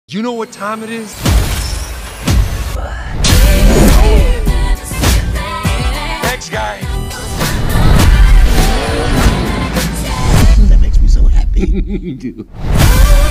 You know what time it is? Next guy. That makes me so happy. You do.